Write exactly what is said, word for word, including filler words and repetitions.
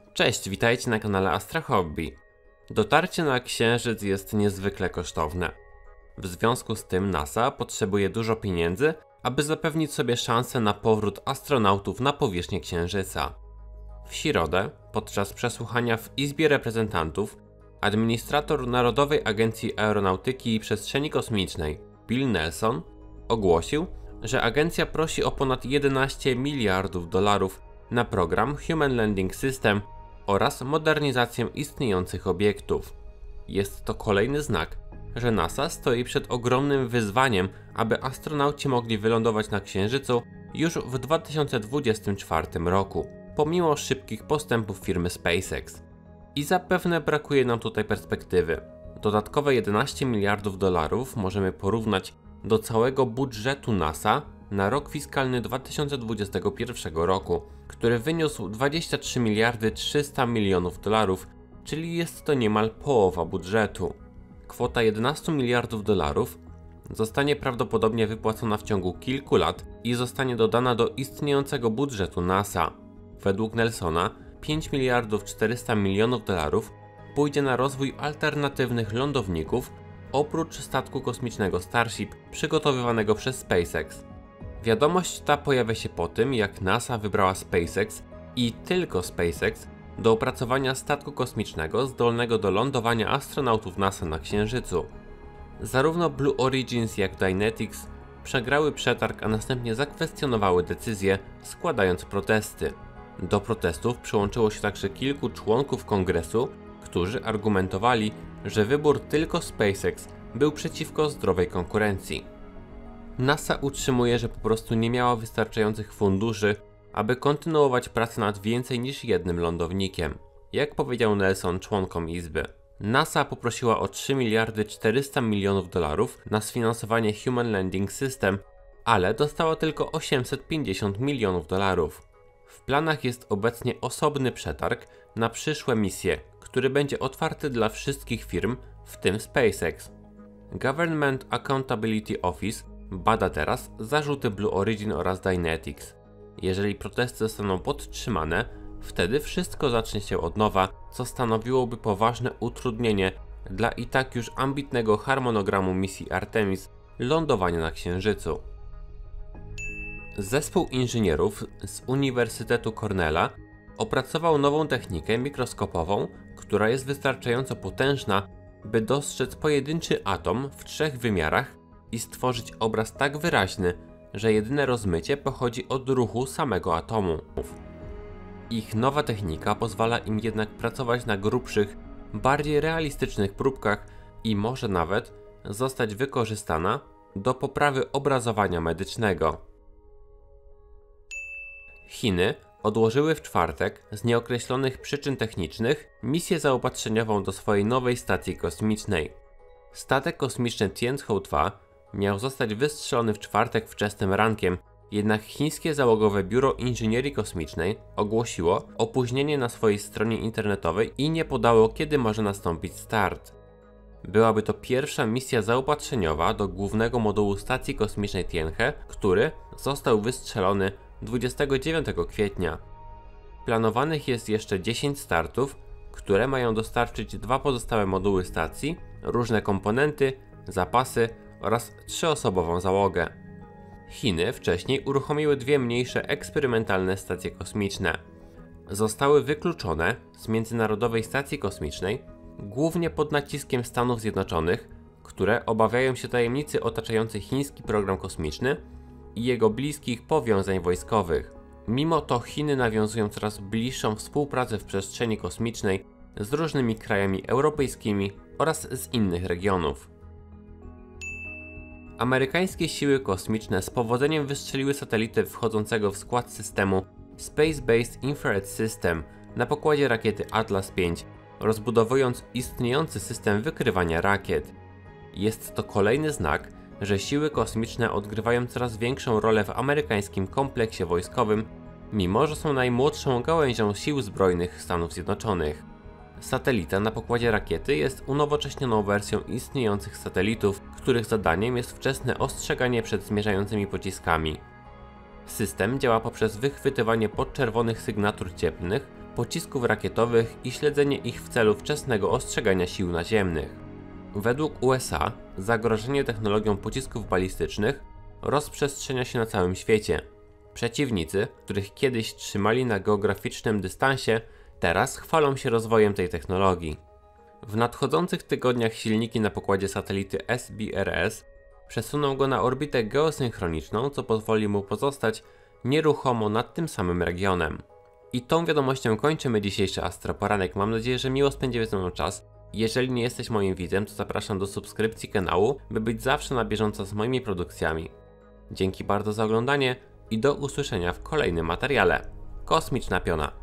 Cześć, witajcie na kanale Astra Hobby. Dotarcie na Księżyc jest niezwykle kosztowne. W związku z tym NASA potrzebuje dużo pieniędzy, aby zapewnić sobie szansę na powrót astronautów na powierzchnię Księżyca. W środę, podczas przesłuchania w Izbie Reprezentantów, administrator Narodowej Agencji Aeronautyki i Przestrzeni Kosmicznej, Bill Nelson, ogłosił, że agencja prosi o ponad jedenaście miliardów dolarów na program Human Landing System oraz modernizację istniejących obiektów. Jest to kolejny znak, że NASA stoi przed ogromnym wyzwaniem, aby astronauci mogli wylądować na Księżycu już w dwa tysiące dwudziestym czwartym roku, pomimo szybkich postępów firmy SpaceX. I zapewne brakuje nam tutaj perspektywy. Dodatkowe jedenaście miliardów dolarów możemy porównać do całego budżetu NASA na rok fiskalny dwa tysiące dwudziestego pierwszego roku, który wyniósł dwadzieścia trzy miliardy trzysta milionów dolarów, czyli jest to niemal połowa budżetu. Kwota jedenaście miliardów dolarów zostanie prawdopodobnie wypłacona w ciągu kilku lat i zostanie dodana do istniejącego budżetu NASA. Według Nelsona pięć miliardów czterysta milionów dolarów pójdzie na rozwój alternatywnych lądowników oprócz statku kosmicznego Starship przygotowywanego przez SpaceX. Wiadomość ta pojawia się po tym, jak NASA wybrała SpaceX i tylko SpaceX do opracowania statku kosmicznego zdolnego do lądowania astronautów NASA na Księżycu. Zarówno Blue Origins jak Dynetics przegrały przetarg, a następnie zakwestionowały decyzję, składając protesty. Do protestów przyłączyło się także kilku członków kongresu, którzy argumentowali, że wybór tylko SpaceX był przeciwko zdrowej konkurencji. NASA utrzymuje, że po prostu nie miała wystarczających funduszy, aby kontynuować pracę nad więcej niż jednym lądownikiem. Jak powiedział Nelson członkom Izby, NASA poprosiła o trzy miliardy czterysta milionów dolarów na sfinansowanie Human Landing System, ale dostała tylko osiemset pięćdziesiąt milionów dolarów. W planach jest obecnie osobny przetarg na przyszłe misje, który będzie otwarty dla wszystkich firm, w tym SpaceX. Government Accountability Office bada teraz zarzuty Blue Origin oraz Dynetics. Jeżeli protesty zostaną podtrzymane, wtedy wszystko zacznie się od nowa, co stanowiłoby poważne utrudnienie dla i tak już ambitnego harmonogramu misji Artemis lądowania na Księżycu. Zespół inżynierów z Uniwersytetu Cornella opracował nową technikę mikroskopową, która jest wystarczająco potężna, by dostrzec pojedynczy atom w trzech wymiarach i stworzyć obraz tak wyraźny, że jedyne rozmycie pochodzi od ruchu samego atomu. Ich nowa technika pozwala im jednak pracować na grubszych, bardziej realistycznych próbkach i może nawet zostać wykorzystana do poprawy obrazowania medycznego. Chiny odłożyły w czwartek z nieokreślonych przyczyn technicznych misję zaopatrzeniową do swojej nowej stacji kosmicznej. Statek kosmiczny Tianzhou dwa miał zostać wystrzelony w czwartek wczesnym rankiem, jednak chińskie załogowe biuro inżynierii kosmicznej ogłosiło opóźnienie na swojej stronie internetowej i nie podało, kiedy może nastąpić start. Byłaby to pierwsza misja zaopatrzeniowa do głównego modułu stacji kosmicznej Tianhe, który został wystrzelony dwudziestego dziewiątego kwietnia. Planowanych jest jeszcze dziesięć startów, które mają dostarczyć dwa pozostałe moduły stacji, różne komponenty, zapasy oraz trzyosobową załogę. Chiny wcześniej uruchomiły dwie mniejsze eksperymentalne stacje kosmiczne. Zostały wykluczone z Międzynarodowej Stacji Kosmicznej głównie pod naciskiem Stanów Zjednoczonych, które obawiają się tajemnicy otaczającej chiński program kosmiczny i jego bliskich powiązań wojskowych. Mimo to Chiny nawiązują coraz bliższą współpracę w przestrzeni kosmicznej z różnymi krajami europejskimi oraz z innych regionów. Amerykańskie siły kosmiczne z powodzeniem wystrzeliły satelitę wchodzącego w skład systemu Space Based Infrared System na pokładzie rakiety Atlas pięć, rozbudowując istniejący system wykrywania rakiet. Jest to kolejny znak, że siły kosmiczne odgrywają coraz większą rolę w amerykańskim kompleksie wojskowym, mimo że są najmłodszą gałęzią sił zbrojnych Stanów Zjednoczonych. Satelita na pokładzie rakiety jest unowocześnioną wersją istniejących satelitów, których zadaniem jest wczesne ostrzeganie przed zmierzającymi pociskami. System działa poprzez wychwytywanie podczerwonych sygnatur cieplnych pocisków rakietowych i śledzenie ich w celu wczesnego ostrzegania sił naziemnych. Według U S A zagrożenie technologią pocisków balistycznych rozprzestrzenia się na całym świecie. Przeciwnicy, których kiedyś trzymali na geograficznym dystansie, teraz chwalą się rozwojem tej technologii. W nadchodzących tygodniach silniki na pokładzie satelity S B R S przesuną go na orbitę geosynchroniczną, co pozwoli mu pozostać nieruchomo nad tym samym regionem. I tą wiadomością kończymy dzisiejszy Astroporanek. Mam nadzieję, że miło spędziłeś ze mną czas. Jeżeli nie jesteś moim widzem, to zapraszam do subskrypcji kanału, by być zawsze na bieżąco z moimi produkcjami. Dzięki bardzo za oglądanie i do usłyszenia w kolejnym materiale. Kosmiczna Piona.